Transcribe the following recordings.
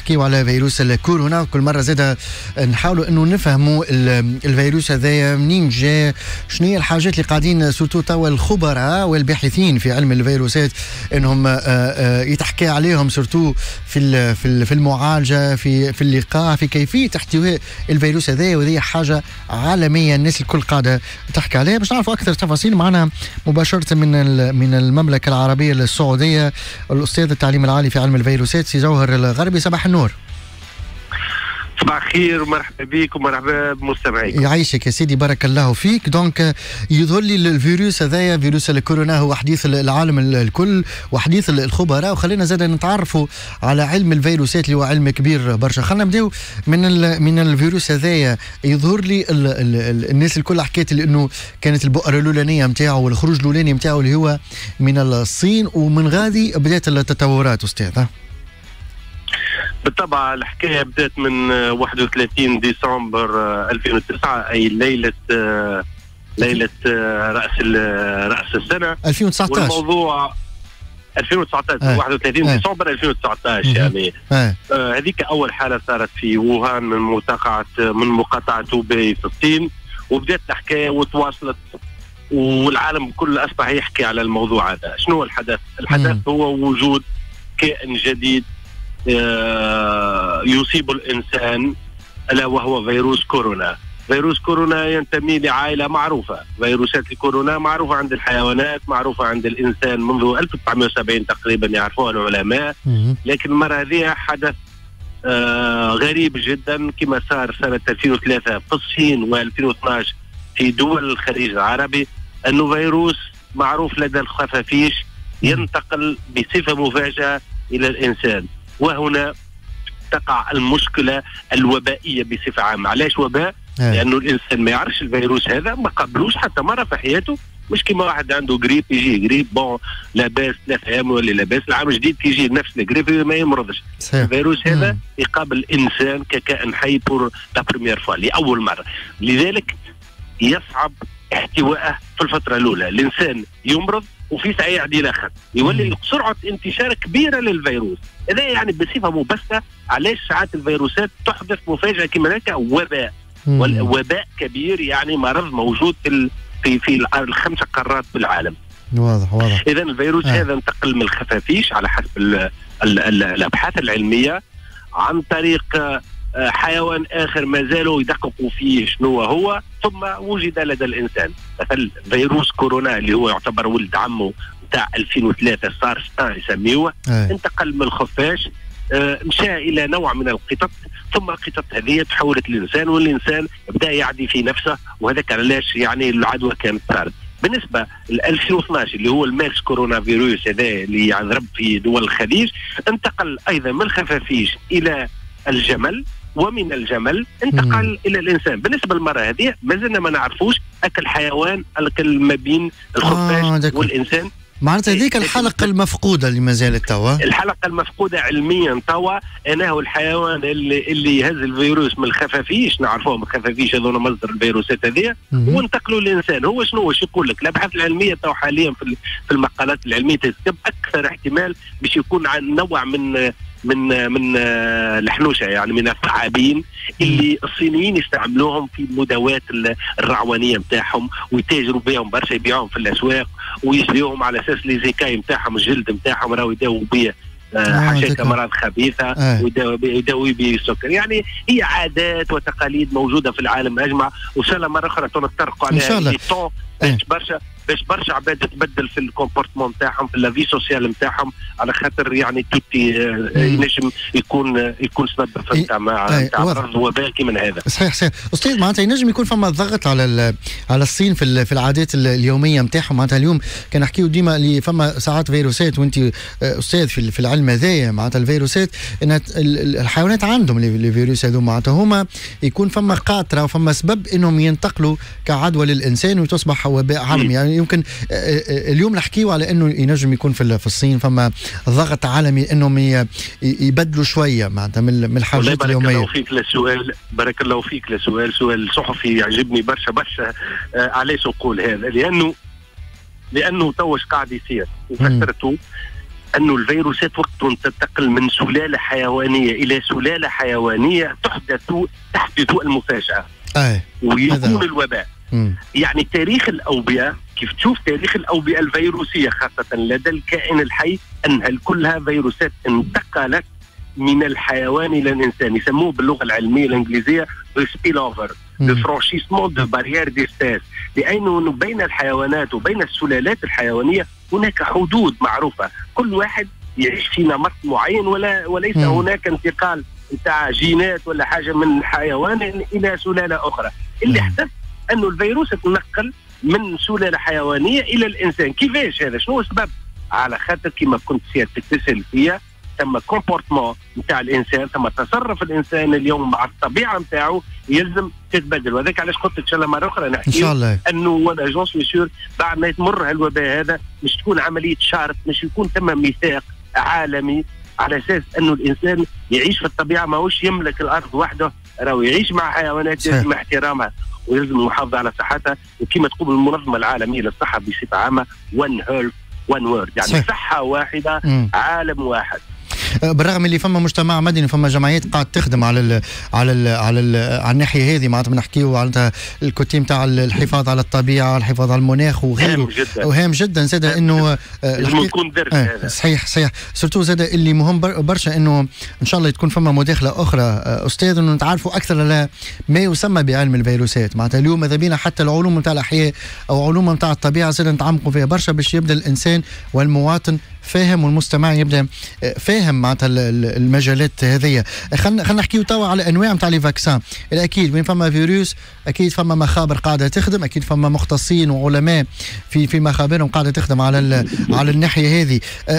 نحكيو على فيروس الكورونا. كل مرة زادة نحاولوا انه نفهموا الفيروس هذايا منين جاء، شنو هي الحاجات اللي قاعدين سورتو توا الخبراء والباحثين في علم الفيروسات انهم يتحكي عليهم سورتو في المعالجة، في اللقاح، في كيفية احتواء الفيروس هذايا. وهذه حاجة عالمية الناس الكل قاعدة تحكي عليها. باش نعرفوا اكثر تفاصيل معنا مباشرة من المملكة العربية السعودية الأستاذ التعليم العالي في علم الفيروسات سي جوهر الغربي. صباح النور. صباح الخير، مرحبا بك ومرحبا بمستمعيك. يعيشك يا سيدي، بارك الله فيك. دونك يظهر لي الفيروس هذايا فيروس الكورونا هو حديث العالم الكل وحديث الخبراء، وخلينا زاد نتعرفوا على علم الفيروسات اللي هو علم كبير برشا. خلينا نبداو من الفيروس هذايا. يظهر لي الناس الكل حكيت لي انه كانت البؤره الاولانيه نتاعو والخروج الاولاني نتاعو اللي هو من الصين، ومن غادي بدات التطورات استاذ. بالطبع الحكايه بدات من 31 ديسمبر 2009، اي ليله راس السنه 2019. والموضوع 2019 31 ديسمبر 2019 يعني هذيك اول حاله صارت في ووهان من مقاطعه هوباي في الصين، وبدات الحكايه وتواصلت والعالم كله اصبح يحكي على الموضوع هذا. شنو الحدث؟ الحدث هو وجود كائن جديد يصيب الإنسان، ألا وهو فيروس كورونا. فيروس كورونا ينتمي لعائلة معروفة. فيروسات الكورونا معروفة عند الحيوانات، معروفة عند الإنسان منذ 1970 تقريبا يعرفوها العلماء. لكن المرة هذه حدث غريب جدا كما صار سنة 2003 في الصين و2012 في دول الخليج العربي، أنه فيروس معروف لدى الخفافيش ينتقل بصفة مفاجئة إلى الإنسان. وهنا تقع المشكلة الوبائية بصفة عامة. علاش وباء؟ لأنه الإنسان ما يعرفش الفيروس هذا، ما قبلوش حتى مرة في حياته. مش كما واحد عنده جريب يجي جريب بون لاباس 3 أيام ولا لاباس، العام جديد يجي نفس الجريب ما يمرضش. الفيروس هذا يقابل الإنسان ككائن حي بور لا بريمير فوا لأول مرة، لذلك يصعب احتوائه في الفترة الأولى. الإنسان يمرض وفي ساعة يعدي آخر يولي سرعة انتشار كبيرة للفيروس. هذا يعني بصفة مبسطة علاش ساعات الفيروسات تحدث مفاجأة كما هكا وباء. والوباء كبير يعني مرض موجود في ال5 قارات بالعالم. واضح. إذا الفيروس هذا انتقل من الخفافيش على حسب الأبحاث العلمية عن طريق حيوان آخر ما زالوا يدققوا فيه شنو هو، ثم وجد لدى الإنسان. مثل فيروس كورونا اللي هو يعتبر ولد عمه بتاع 2003 سارس يسميوه، انتقل من الخفاش مشى إلى نوع من القطط، ثم القطط هذه تحولت للإنسان، والإنسان بدأ يعدي في نفسه. وهذا كان علاش يعني العدوى كانت صارت. بالنسبة ل 2012 اللي هو الماكس كورونا فيروس هذا اللي يضرب في دول الخليج، انتقل أيضا من الخفافيش إلى الجمل، ومن الجمل انتقل إلى الإنسان. بالنسبة للمرة هذه ما زلنا ما نعرفوش أكل حيوان ما بين الخفاش والإنسان. معناتها هذيك الحلقة المفقودة اللي ما زالت توا. الحلقة المفقودة علميا توا أنه الحيوان اللي يهز الفيروس من الخفافيش، نعرفوهم الخفافيش هذول مصدر الفيروسات هذه، وانتقلوا للإنسان. هو شنو يقول لك الأبحاث العلمية توا حاليا في المقالات العلمية تكتب أكثر احتمال باش يكون عن نوع من الحنوشة، يعني من الثعابين اللي الصينيين يستعملوهم في المداوات الرعوانية متاعهم، ويتاجروا بهم برشا، يبيعوهم في الأسواق ويشريوهم على أساس لي زيكاي متاعهم، الجلد متاعهم راهو يداووا به حشاك أمراض خبيثة ويداوي به السكر. يعني هي عادات وتقاليد موجودة في العالم أجمع، وإن شاء الله مرة أخرى نطرقوا عليها باش برشا عباد تتبدل في الكومبورتمون نتاعهم، في اللافي سوسيال نتاعهم، على خاطر يعني توتي ينجم يكون سبب في نتاع مرض وباء كيما هذا. صحيح استاذ. معناتها ينجم يكون فما ضغط على الصين في العادات اليوميه نتاعهم. معناتها اليوم كان نحكيو ديما اللي فما ساعات فيروسات، وانت استاذ في العلم هذايا، معناتها الفيروسات ان الحيوانات عندهم الفيروس هذو، معناتها هما يكون فما قاطره وفما سبب انهم ينتقلوا كعدوى للانسان وتصبح وباء عالمي. يعني يمكن اليوم نحكيو على انه ينجم يكون في الصين فما ضغط عالمي انهم يبدلوا شويه معناتها من الحاجات اليوميه. بارك الله فيك للسؤال، بارك الله فيك للسؤال، سؤال صحفي يعجبني برشا. علاش نقول هذا؟ لانه توش قاعد يصير وفسرته أنه الفيروسات وقت تنتقل من سلالة حيوانية إلى سلالة حيوانية تحدث المفاجأة ويكون الوباء. يعني تاريخ الأوبئة، كيف تشوف تاريخ الأوبئة الفيروسية خاصة لدى الكائن الحي، أنها كلها فيروسات انتقلت من الحيوان إلى الإنسان. يسموه باللغة العلمية الإنجليزية سبيل أوفر، لو فرانشيسمون دو باريير ديسبيس، لأنه بين الحيوانات وبين السلالات الحيوانية هناك حدود معروفة، كل واحد يعيش في نمط معين وليس هناك انتقال نتاع جينات ولا حاجة من حيوان إلى سلالة أخرى. اللي حدث أنه الفيروس تنقل من سلالة حيوانية إلى الإنسان. كيفاش هذا؟ شنو السبب؟ على خاطر كما كنت سيادتك تسأل فيها، ثم كومبورتمون نتاع الانسان، ثم تصرف الانسان اليوم مع الطبيعه نتاعو يلزم تتبدل. وهذاك علاش قلت ان شاء الله مره اخرى نحكي ان شاء الله انه وانا جون سوي سور بعد ما يتمر الوباء هذا مش تكون عمليه شرط، مش يكون ثم ميثاق عالمي على اساس انه الانسان يعيش في الطبيعه، ماهوش يملك الارض وحده، راهو يعيش مع حيوانات يلزم احترامها ويلزم المحافظه على صحتها. وكما تقول المنظمه العالميه للصحه بصفه عامه one health one world، يعني صحه واحده عالم واحد. بالرغم اللي فما مجتمع مدني وفما جمعيات قاعد تخدم على الناحيه هذه، معناتها بنحكيو على الكوتي نتاع الحفاظ على الطبيعه، الحفاظ على المناخ وغيره، وهام جدا زاد انه يكون درس هذا. صحيح سورتو زاد اللي مهم برشا انه ان شاء الله تكون فما مداخله اخرى استاذ، انه نتعرفوا اكثر على ما يسمى بعلم الفيروسات. معناتها اليوم ماذا بينا حتى العلوم نتاع الاحياء او علوم نتاع الطبيعه زاد نتعمقوا فيها برشا باش يبدا الانسان والمواطن فاهم والمستمع يبدا فاهم معناتها المجالات هذه. خلينا نحكيو توا على انواع نتاع لي فاكسان. اكيد وين فما فيروس اكيد فما مخابر قاعده تخدم، اكيد فما مختصين وعلماء في مخابرهم قاعده تخدم على الناحيه هذه.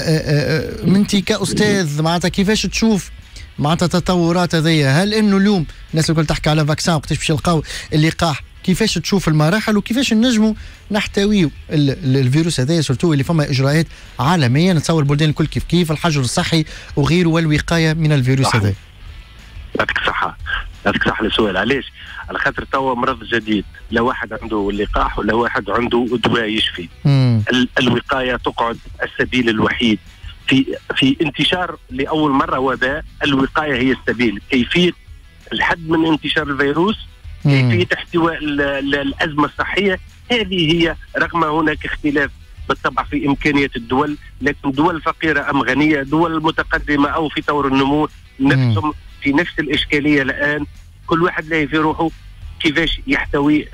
انت كاستاذ معناتها كيفاش تشوف معناتها التطورات هذه؟ هل انه اليوم الناس الكل تحكي على فاكسان وقتاش باش يلقاو اللقاح، كيفاش تشوف المراحل وكيفاش نجموا نحتويوا الفيروس هذا سورتو اللي فما اجراءات عالميه نتصور البلدان الكل كيف الحجر الصحي وغيره والوقايه من الفيروس هذا؟ يعطيك صحه للسؤال. علاش؟ على خاطر توا مرض جديد، لا واحد عنده اللقاح ولا واحد عنده دواء يشفي. الوقايه تقعد السبيل الوحيد في انتشار لاول مره وباء. الوقايه هي السبيل، كيفيه الحد من انتشار الفيروس، كيفية احتواء الأزمة الصحية. هذه هي، رغم هناك اختلاف بالطبع في إمكانية الدول، لكن دول فقيرة أم غنية، دول متقدمة أو في طور النمو، نفسهم في نفس الإشكالية الآن. كل واحد لاقي في روحه كيفاش يحتوي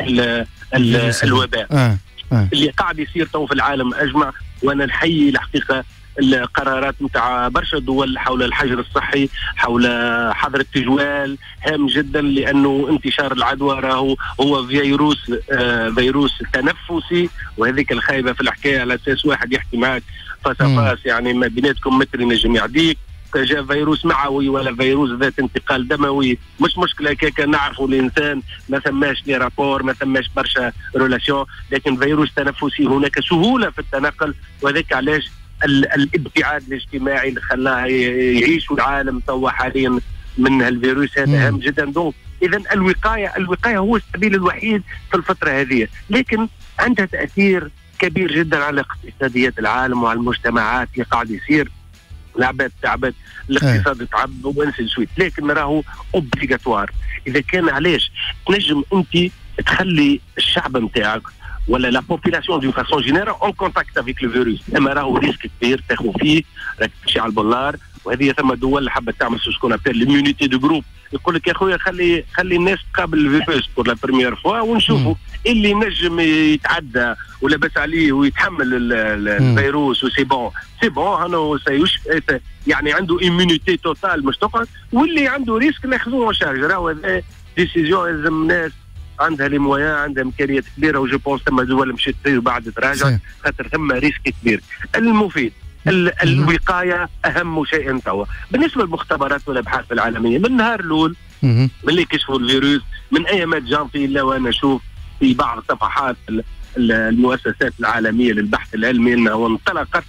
الوباء اللي قاعد يصير تو في العالم أجمع. وأنا نحيي الحقيقة القرارات نتاع برشا دول حول الحجر الصحي، حول حظر التجوال، هام جدا، لانه انتشار العدوى راهو هو فيروس تنفسي، وهذيك الخايبه في الحكايه على اساس واحد يحكي معك فاس يعني ما بيناتكم متر ينجم يعديك. جاء فيروس معوي ولا فيروس ذات انتقال دموي مش مشكله، كيكا نعرفوا الانسان ما ثماش لي رابور، ما ثماش برشا ريلاسيون، لكن فيروس تنفسي هناك سهوله في التنقل، وذاك علاش الابتعاد الاجتماعي اللي خلاه يعيشوا العالم توا حاليا من الفيروس هذا هام جدا. دونك اذا الوقايه هو السبيل الوحيد في الفتره هذه، لكن عندها تاثير كبير جدا على اقتصاديات العالم وعلى المجتمعات اللي قاعد يصير. العباد تعبت، الاقتصاد تعب وانسى سويت، لكن راهو اوبليغاتوار. اذا كان علاش تنجم انت تخلي الشعب نتاعك ولا لا بوبولاسيون دون فاسون جينيرال اون كونتاكت افيك لو فيروس، اما راهو ريسك كبير تاخذ فيه، راك تمشي على البولار. وهذه ثم دول اللي حابه تعمل سكون ابيل ليمونيتي دو جروب، يقول لك يا خويا خلي الناس تقابل الفيروس بور لا بريمير فوا ونشوفوا اللي نجم يتعدى ولاباس عليه ويتحمل الفيروس وسي بون انه سيشفى، يعني عنده ايمونيتي توتال مش تقعد، واللي عنده ريسك ناخذوه شارج. راهو هذا ديسيزيون لازم الناس عندها لي مويان، عندها امكانيات كبيره، وجو بونس ثم دول مشيت فيه وبعد تراجع خاطر ثم ريسك كبير. المفيد الوقايه اهم شيء توا. بالنسبه للمختبرات والابحاث العالميه، من النهار الاول ملي كشفوا الفيروس من ايامات جانفي الا وانا اشوف في بعض صفحات المؤسسات العالميه للبحث العلمي انه انطلقت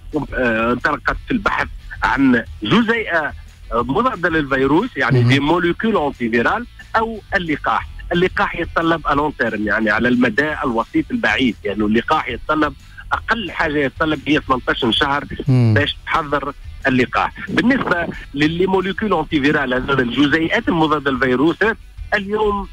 في البحث عن جزيئه مضاده للفيروس، يعني دي موليكول انتي فيرال او اللقاح. اللقاح يتطلب الون تيرم، يعني على المدى الوسيط البعيد، يعني اللقاح يتطلب اقل حاجه يتطلب هي 18 شهر باش تحضر اللقاح. بالنسبه للموليكول انتي فيرال، هذول الجزيئات المضاده للفيروسات، اليوم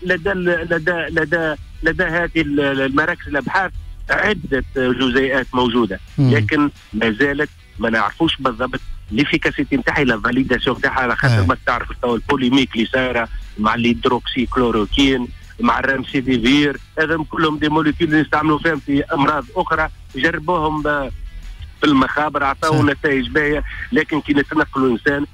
لدى هذه المراكز الابحاث عده جزيئات موجوده، لكن ما زالت ما نعرفوش بالضبط ليفيكاسيتي نتاعها، لا فاليداسيون نتاعها، على خاطر ما تعرف البوليميك اللي صايره مع الهيدروكسي كلوروكين مع الرامسيديفير، هذا كلهم دي موليكيول اللي نستعملوا فيهم في امراض اخرى، جربوهم في المخابر عطاو نتائج باهيه، لكن كي نتنقلوا الانسان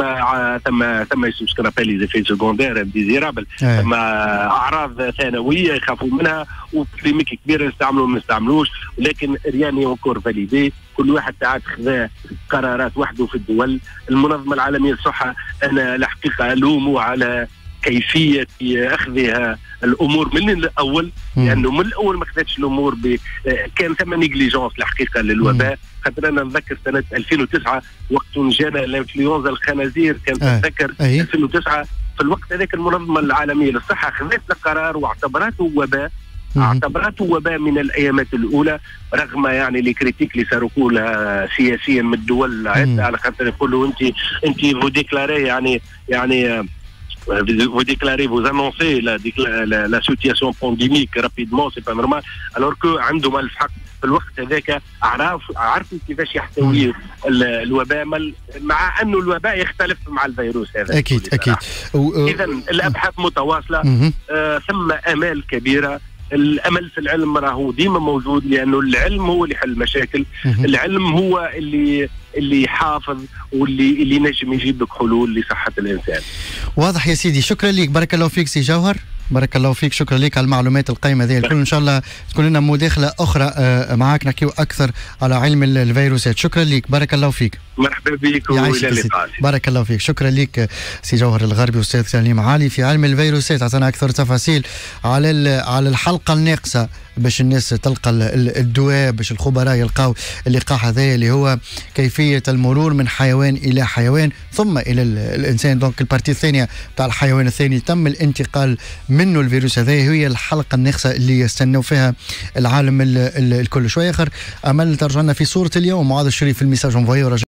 ثم يسمى سكرابيلي زي سكوندير ديزيرابل، ثم اعراض ثانويه يخافوا منها، وكلينيك كبيره نستعملوا ما نستعملوش، ولكن رياني اونكور فاليدي، كل واحد ساعات خذا قرارات وحده في الدول. المنظمه العالميه للصحه انا الحقيقه الومه على كيفيه اخذها الامور من الاول، لانه من الاول ما خذتش الامور كان ثم نيجليجونس الحقيقه للوباء. خاطر انا نتذكر سنه 2009 وقت جانا الانفلونزا الخنازير، كانت تتذكر 2009 في الوقت هذاك المنظمه العالميه للصحه خذت القرار واعتبرته وباء، اعتبرته وباء من الايامات الاولى، رغم يعني لي كريتيك اللي صاروا كلها سياسيا من الدول العده، على خاطر يقولوا انت فو ديكلاري يعني vous déclarez, vous annoncez la situation pandémique rapidement, c'est pas normal, alors que عندهم الحق في الوقت هذاك عرفوا كيفاش يحتوي الوباء، مع انه الوباء يختلف مع الفيروس هذا. اكيد. اذا الابحاث متواصله، ثم امال كبيره. الامل في العلم راهو ديما موجود، لانه العلم هو اللي يحل المشاكل، العلم هو اللي يحافظ واللي نجم يجيب لك حلول لصحه الانسان. واضح يا سيدي، شكرا لك، بارك الله فيك سي جوهر، بارك الله فيك، شكرا لك على المعلومات القيمه هذه الكل. ان شاء الله تكون لنا مداخله اخرى معك نحكيو اكثر على علم الفيروسات. شكرا لك، بارك الله فيك. مرحبا بك والى اللقاء. بارك الله فيك، شكرا لك سي جوهر الغربي، استاذ تعليم عالي في علم الفيروسات، عطانا اكثر تفاصيل على الحلقه الناقصه باش الناس تلقى الدواء، باش الخبراء يلقاو اللقاح هذا اللي هو كيفيه المرور من حيوان الى حيوان ثم الى الانسان. دونك البارتي الثانيه تاع الحيوان الثاني تم الانتقال منه الفيروس هذا، هي الحلقه الناقصه اللي يستنوا فيها العالم الكل. شويه اخر امل ترجعنا في صوره اليوم. معاذ الشريف في الميساج انفوي.